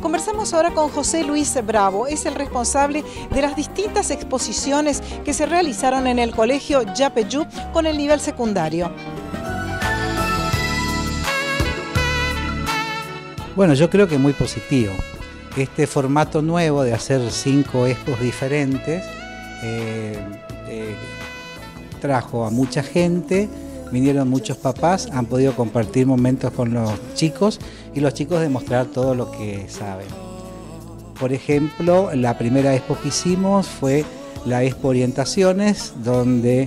Conversamos ahora con José Luis Bravo, es el responsable de las distintas exposiciones que se realizaron en el colegio Yapeyú con el nivel secundario. Bueno, yo creo que muy positivo. Este formato nuevo de hacer 5 expos diferentes trajo a mucha gente, vinieron muchos papás, han podido compartir momentos con los chicos y los chicos demostrar todo lo que saben. Por ejemplo, la primera expo que hicimos fue la Expo Orientaciones, donde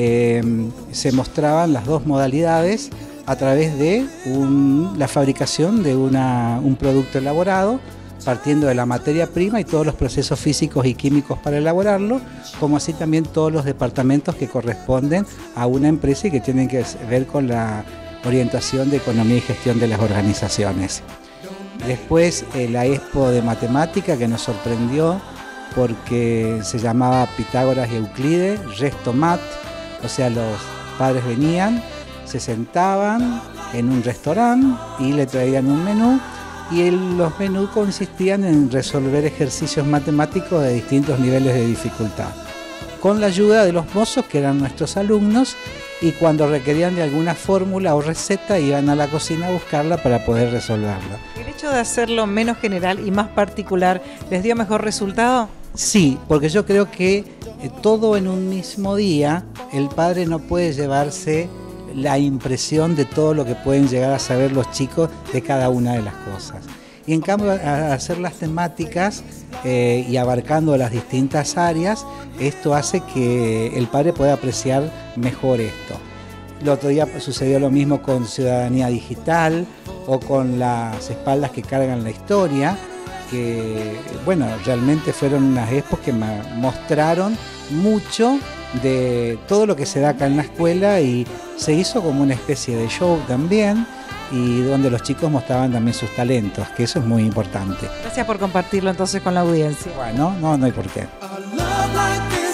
se mostraban las 2 modalidades a través de la fabricación de un producto elaborado, partiendo de la materia prima y todos los procesos físicos y químicos para elaborarlo, como así también todos los departamentos que corresponden a una empresa y que tienen que ver con la orientación de economía y gestión de las organizaciones. Después la Expo de Matemática, que nos sorprendió porque se llamaba Pitágoras y Euclides, Resto Mat, o sea, los padres venían, se sentaban en un restaurante y le traían un menú, y los menús consistían en resolver ejercicios matemáticos de distintos niveles de dificultad, con la ayuda de los mozos que eran nuestros alumnos, y cuando requerían de alguna fórmula o receta iban a la cocina a buscarla para poder resolverla. ¿El hecho de hacerlo menos general y más particular les dio mejor resultado? Sí, porque yo creo que todo en un mismo día, el padre no puede llevarse la impresión de todo lo que pueden llegar a saber los chicos de cada una de las cosas. Y en cambio, al hacer las temáticas y abarcando las distintas áreas, esto hace que el padre pueda apreciar mejor esto. El otro día sucedió lo mismo con Ciudadanía Digital o con las espaldas que cargan la historia, que bueno, realmente fueron unas expos que me mostraron mucho de todo lo que se da acá en la escuela, y se hizo como una especie de show también, y donde los chicos mostraban también sus talentos, que eso es muy importante. Gracias por compartirlo entonces con la audiencia. Bueno, no hay por qué.